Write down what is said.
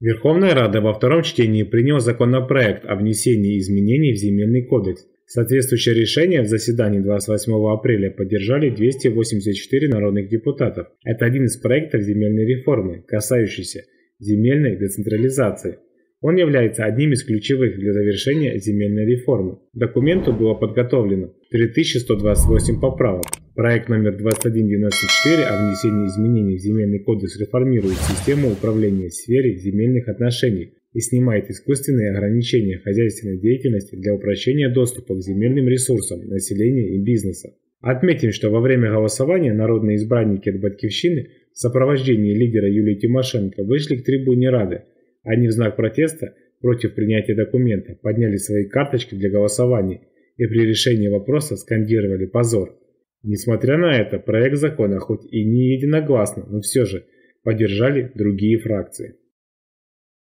Верховная Рада во втором чтении приняла законопроект о внесении изменений в Земельный кодекс. Соответствующее решение в заседании 28 апреля поддержали 284 народных депутатов. Это один из проектов земельной реформы, касающийся земельной децентрализации. Он является одним из ключевых для завершения земельной реформы. К документу было подготовлено 3128 поправок. Проект номер 2194 о внесении изменений в Земельный кодекс реформирует систему управления в сфере земельных отношений и снимает искусственные ограничения хозяйственной деятельности для упрощения доступа к земельным ресурсам населения и бизнеса. Отметим, что во время голосования народные избранники от Батькивщины в сопровождении лидера Юлии Тимошенко вышли к трибуне Рады. Они в знак протеста против принятия документа подняли свои карточки для голосования и при решении вопроса скандировали «позор». Несмотря на это, проект закона хоть и не единогласно, но все же поддержали другие фракции.